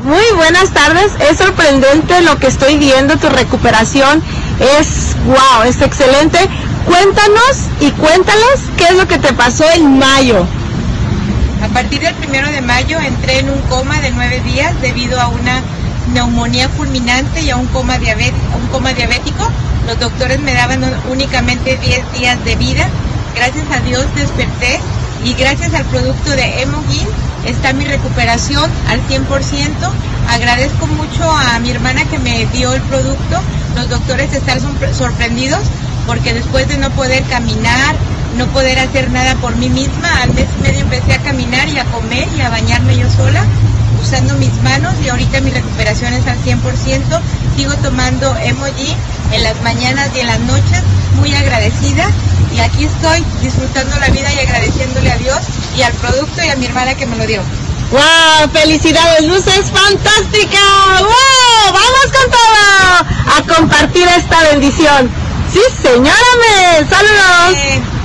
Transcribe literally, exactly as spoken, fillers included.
Muy buenas tardes, es sorprendente lo que estoy viendo, tu recuperación es wow, es excelente. Cuéntanos y cuéntales qué es lo que te pasó en mayo. A partir del primero de mayo entré en un coma de nueve días debido a una neumonía fulminante y a un coma diabético, un coma diabético. Los doctores me daban únicamente diez días de vida. Gracias a Dios desperté y gracias al producto de Emogin está mi recuperación al cien por ciento. Agradezco mucho a mi hermana que me dio el producto. Los doctores están sorprendidos porque después de no poder caminar, no poder hacer nada por mí misma, al mes y medio empecé a caminar y a comer y a bañarme yo sola, usando mis manos, y ahorita mi recuperación es al cien por ciento. Sigo tomando Emogin en las mañanas y en las noches, muy agradecida, y aquí estoy disfrutando la vida y agradeciéndole a Dios y al producto y a mi hermana que me lo dio. ¡Wow! ¡Felicidades! ¡Luz es fantástica! ¡Wow! ¡Vamos con todo! A compartir esta bendición. ¡Sí, señora! ¡Saludos! Eh.